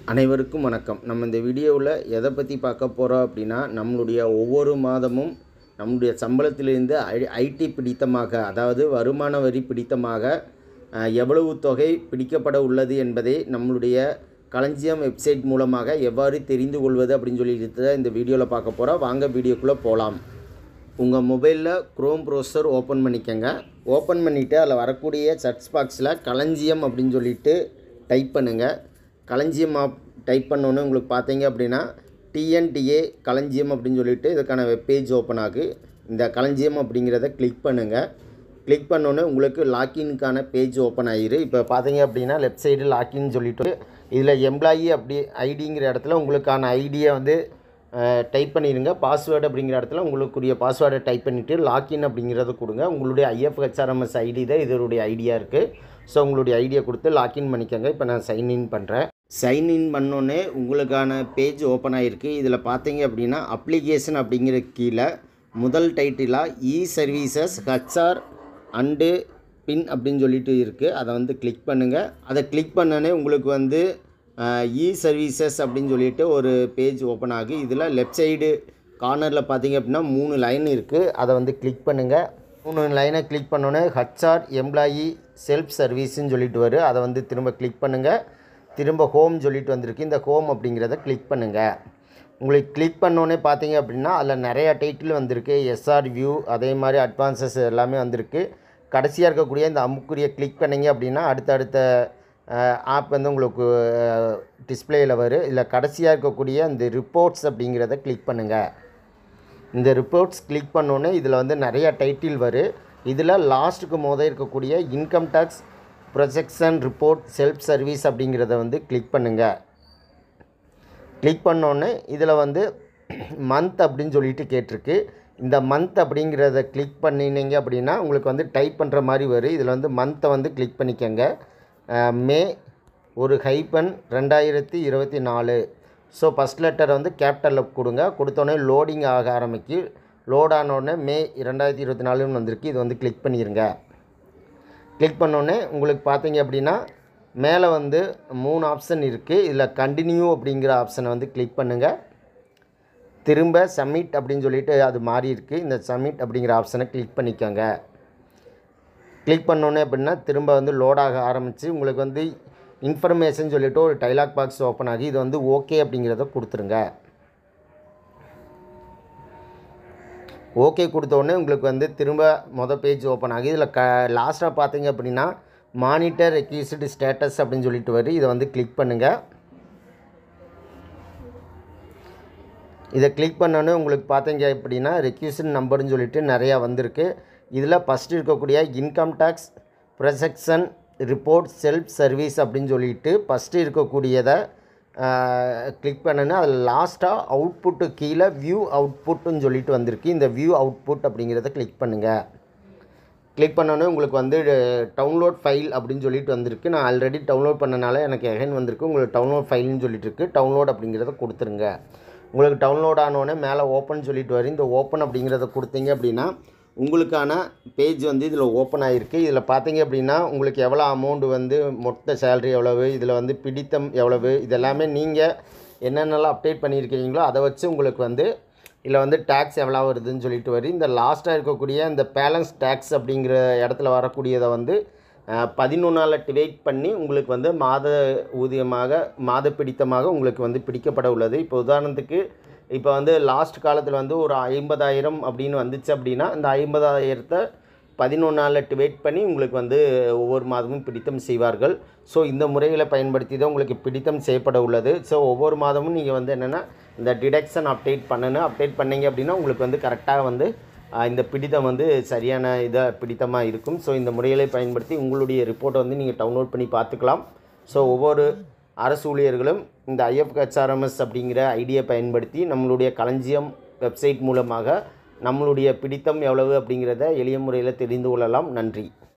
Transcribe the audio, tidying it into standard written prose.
அனைவருக்கும் வணக்கம். நம்ம இந்த வீடியோவில் எதை பற்றி பார்க்க போகிறோம் அப்படின்னா, நம்மளுடைய ஒவ்வொரு மாதமும் நம்முடைய சம்பளத்திலிருந்து ஐடி பிடித்தமாக, அதாவது வருமான வரி பிடித்தமாக எவ்வளவு தொகை பிடிக்கப்பட உள்ளது என்பதை நம்மளுடைய களஞ்சியம் வெப்சைட் மூலமாக எவ்வாறு தெரிந்து கொள்வது அப்படின்னு சொல்லிட்டு இந்த வீடியோவில் பார்க்க போகிறோம். வாங்க வீடியோக்குள்ளே போகலாம். உங்கள் மொபைலில் க்ரோம் ப்ரௌசர் ஓப்பன் பண்ணிக்கங்க. ஓப்பன் பண்ணிவிட்டு அதில் வரக்கூடிய சர்ச் பாக்ஸில் களஞ்சியம் அப்படின்னு சொல்லிட்டு டைப் பண்ணுங்கள். களஞ்சியம் டைப் பண்ணோன்னே உங்களுக்கு பார்த்தீங்க அப்படின்னா டிஎன்டிஏ களஞ்சியம் அப்படின்னு சொல்லிட்டு இதுக்கான வெப்பேஜ் ஓப்பன் ஆகு. இந்த களஞ்சியம் அப்படிங்கிறத கிளிக் பண்ணுங்கள். கிளிக் பண்ணோன்னே உங்களுக்கு லாக்இன்க்கான பேஜ் ஓப்பன் ஆகிரு. இப்போ பார்த்தீங்க அப்படின்னா லெஃப்ட் சைடு லாக்இன் சொல்லிவிட்டு இதில் எம்ப்ளாயி அப்படி ஐடிங்கிற இடத்துல உங்களுக்கான ஐடியை வந்து டைப் பண்ணிடுங்க. பாஸ்வேர்டு அப்படிங்கிற இடத்துல உங்களுக்குரிய பாஸ்வேர்டை டைப் பண்ணிவிட்டு லாக்இன் அப்படிங்கிறத கொடுங்க. உங்களுடைய IFHRMS ஐடி தான் இதனுடைய ஐடியா இருக்குது. ஸோ உங்களுடைய ஐடியா கொடுத்து லாக்இன் பண்ணிக்கோங்க. இப்போ நான் சைன்இன் பண்ணுறேன். சைன்இன் பண்ணோன்னே உங்களுக்கான பேஜ் ஓப்பன் ஆகிருக்கு. இதில் பார்த்தீங்க அப்படின்னா அப்ளிகேஷன் அப்படிங்கிற கீழே முதல் டைட்டிலாக சர்வீசஸ் HR அண்டு பின் அப்படின்னு சொல்லிட்டு இருக்குது. அதை வந்து கிளிக் பண்ணுங்கள். அதை கிளிக் பண்ணோன்னே உங்களுக்கு வந்து சர்வீசஸ் அப்படின்னு சொல்லிட்டு ஒரு பேஜ் ஓப்பன் ஆகு. இதில் லெஃப்ட் சைடு கார்னரில் பார்த்தீங்க அப்படின்னா 3 லைன் இருக்குது. அதை வந்து கிளிக் பண்ணுங்கள். 3 லைனை கிளிக் பண்ணோன்னே HR எம்ப்ளாயி செல்ஃப் சர்வீஸ்ன்னு சொல்லிட்டு வரும். அதை வந்து திரும்ப கிளிக் பண்ணுங்கள். திரும்ப ஹோம் சொல்லிட்டு வந்திருக்கு. இந்த ஹோம் அப்படிங்கிறத கிளிக் பண்ணுங்கள். உங்களுக்கு கிளிக் பண்ணோன்னே பார்த்தீங்க அப்படின்னா அதில் நிறையா டைட்டில் வந்திருக்கு. SR வியூ அதே மாதிரி அட்வான்சஸ் எல்லாமே வந்திருக்கு. கடைசியாக இருக்கக்கூடிய இந்த அம்புக்குறியை கிளிக் பண்ணிங்க அப்படின்னா அடுத்தடுத்த ஆப் வந்து உங்களுக்கு டிஸ்பிளேயில் வரும். இதில் கடைசியாக இருக்கக்கூடிய இந்த ரிப்போர்ட்ஸ் அப்படிங்கிறத கிளிக் பண்ணுங்கள். இந்த ரிப்போர்ட்ஸ் கிளிக் பண்ணோன்னே இதில் வந்து நிறையா டைட்டில் வரும். இதில் லாஸ்ட்டுக்கு இருக்கக்கூடிய income tax projection report self service அப்படிங்கிறத வந்து கிளிக் பண்ணுங்கள். கிளிக் பண்ணோன்னே இதில் வந்து மந்த் அப்படின்னு சொல்லிட்டு கேட்டிருக்கு. இந்த மந்த் அப்படிங்கிறத கிளிக் பண்ணினீங்க அப்படின்னா உங்களுக்கு வந்து டைப் பண்ணுற மாதிரி வரும். இதில் வந்து மந்த்தை வந்து கிளிக் பண்ணிக்கோங்க. மே ஒரு ஹைபன் 2024. ஸோ ஃபஸ்ட் லெட்டர் வந்து கேபிட்டலில் கொடுங்க. கொடுத்தோடனே லோடிங் ஆக ஆரம்பிக்கு. லோட் ஆனோடனே மே 2024ன்னு வந்திருக்கு. இது வந்து கிளிக் பண்ணிடுங்க. கிளிக் பண்ணோடனே உங்களுக்கு பார்த்தீங்க அப்படின்னா மேலே வந்து 3 ஆப்ஷன் இருக்குது. இதில் கண்டினியூ அப்படிங்கிற ஆப்ஷனை வந்து கிளிக் பண்ணுங்கள். திரும்ப சப்மிட் அப்படின்னு சொல்லிட்டு அது மாறி இருக்குது. இந்த சப்மிட் அப்படிங்கிற ஆப்ஷனை கிளிக் பண்ணிக்கோங்க. கிளிக் பண்ணோன்னே அப்படின்னா திரும்ப வந்து லோடாக ஆரம்பித்து உங்களுக்கு வந்து இன்ஃபர்மேஷன் சொல்லிவிட்டு ஒரு டைலாக் பாக்ஸ் ஓப்பன் ஆகி இது வந்து ஓகே அப்படிங்கிறத கொடுத்துருங்க. ஓகே கொடுத்தோடனே உங்களுக்கு வந்து திரும்ப பேஜ் ஓப்பன் ஆகி இதில் லாஸ்ட்டாக பார்த்தீங்க அப்படின்னா மானிட்டர் ரெக்யூஸ்டு ஸ்டேட்டஸ் அப்படின்னு சொல்லிட்டு வரும். இதை வந்து கிளிக் பண்ணுங்கள். இதை கிளிக் பண்ணோன்னே உங்களுக்கு பார்த்தீங்க அப்படின்னா ரெக்யூஸ்டு நம்பர்னு சொல்லிட்டு நிறையா வந்திருக்கு. இதில் ஃபஸ்ட்டு இருக்கக்கூடிய income tax projection report self service அப்படின்னு சொல்லிட்டு ஃபஸ்ட்டு இருக்கக்கூடியதை கிளிக் பண்ணுன்னா அதில் லாஸ்ட்டாக அவுட்புட்டு கீழே வியூ அவுட்புட்டுன்னு சொல்லிட்டு வந்திருக்கு. இந்த வியூ அவுட்புட் அப்படிங்கிறத கிளிக் பண்ணுங்கள். கிளிக் பண்ணோன்னே உங்களுக்கு வந்து டவுன்லோட் ஃபைல் அப்படின்னு சொல்லிட்டு வந்திருக்கு. நான் ஆல்ரெடி டவுன்லோட் பண்ணனால எனக்கு எகைன் வந்திருக்கு. உங்களுக்கு டவுன்லோட் ஃபைல்னு சொல்லிட்டு இருக்குது. டவுன்லோட் அப்படிங்கிறத கொடுத்துருங்க. உங்களுக்கு டவுன்லோட் ஆனோடனே மேலே ஓப்பன் சொல்லிட்டு வரும். இந்த ஓப்பன் அப்படிங்கிறத கொடுத்தீங்க அப்படின்னா உங்களுக்கான பேஜ் வந்து இதில் ஓப்பன் ஆகிருக்கு. இதில் பார்த்தீங்க அப்படின்னா உங்களுக்கு எவ்வளோ அமௌண்ட் வந்து மொத்த சேலரி எவ்வளவு, இதில் வந்து பிடித்தம் எவ்வளவு, இதெல்லாமே நீங்கள் என்னென்னலாம் அப்டேட் பண்ணியிருக்கிறீங்களோ அதை வச்சு உங்களுக்கு வந்து இதில் வந்து டேக்ஸ் எவ்வளோ வருதுன்னு சொல்லிட்டு வரும். இந்த லாஸ்ட்டாக இருக்கக்கூடிய இந்த பேலன்ஸ் டேக்ஸ் அப்படிங்கிற இடத்துல வரக்கூடியதை வந்து 11ஆல் டிவைட் பண்ணி உங்களுக்கு வந்து மாத ஊதியமாக மாத பிடித்தமாக உங்களுக்கு வந்து பிடிக்கப்பட உள்ளது. இப்போ உதாரணத்துக்கு இப்போ வந்து லாஸ்ட் காலத்தில் வந்து ஒரு 50,000 அப்படின்னு வந்துச்சு அப்படின்னா இந்த 50,000 11ஆல் டிவைட் பண்ணி உங்களுக்கு வந்து ஒவ்வொரு மாதமும் பிடித்தம் செய்வார்கள். ஸோ இந்த முறைகளை பயன்படுத்தி தான் உங்களுக்கு பிடித்தம் செய்யப்பட உள்ளது. ஸோ ஒவ்வொரு மாதமும் நீங்கள் வந்து என்னென்னா இந்த டிடக்ஷன் அப்டேட் பண்ணணும். அப்டேட் பண்ணிங்க அப்படின்னா உங்களுக்கு வந்து கரெக்டாக வந்து இந்த பிடித்தம் வந்து சரியான பிடித்தமாக இருக்கும். ஸோ இந்த முறைகளை பயன்படுத்தி உங்களுடைய ரிப்போர்ட்டை வந்து நீங்கள் டவுன்லோட் பண்ணி பார்த்துக்கலாம். ஸோ ஒவ்வொரு அரசு ஊழியர்களும் இந்த IFHRMS அப்படிங்கிற ஐடியை பயன்படுத்தி நம்மளுடைய களஞ்சியம் வெப்சைட் மூலமாக நம்மளுடைய பிடித்தம் எவ்வளவு அப்படிங்கிறத எளிய முறையில் தெரிந்து கொள்ளலாம். நன்றி.